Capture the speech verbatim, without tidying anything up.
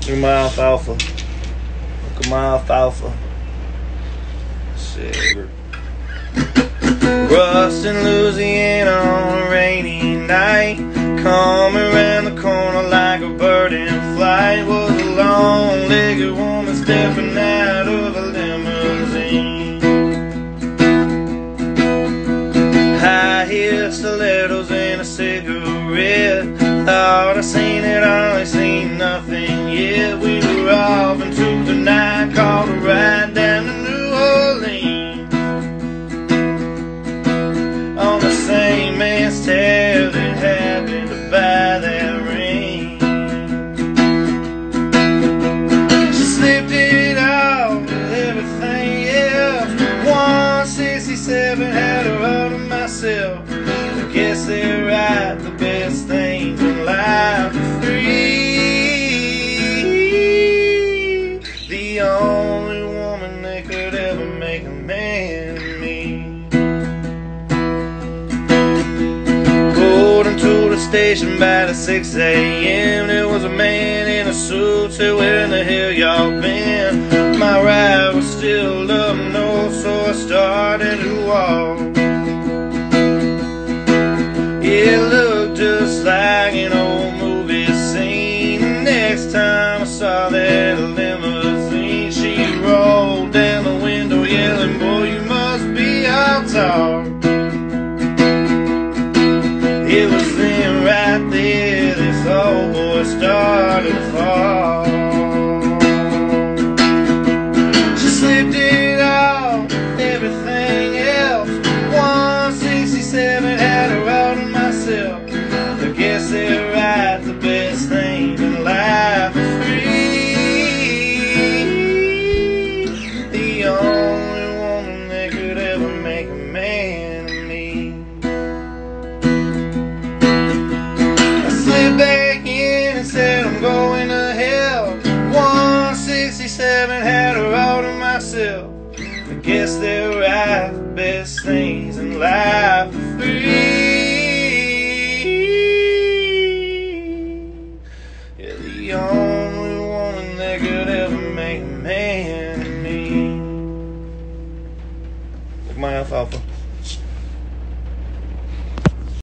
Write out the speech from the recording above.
Look at my alfalfa. Look at my alfalfa. Shit. Rust in Louisiana on a rainy night. Come around the corner like a bird in flight. Was a long-legged woman stepping out of a limousine. High heel stilettos and a cigarette. Thought I seen it all, I seen nothing yet. We were off into the night, caught a ride down to New Orleans on the same man's tail that happened to buy that ring. She slipped it off with everything else. one sixty-seven had her all to myself. I guess they're right, the best things in life are free. The only woman that could ever make a man of me. Pulled into the station by the six A M There was a man in a suit, said, where in the hell y'all been? My ride was still up north, so I started to walk. It looked just like an old movie scene. The next time I saw that limousine, she rolled down the window yelling, boy, you must be out talk. It was then right there this old boy started to fall. She slipped it off, everything else. one sixty-seven had her all to myself. I guess they're right, the best things in life are free. The only woman that could ever make a man of me. I slipped back in and said I'm going to hell. one sixty-seven had her all to myself. I guess they're right, the best things in life are free. Yeah, the only woman that could ever make a man of me. Look at my alfalfa.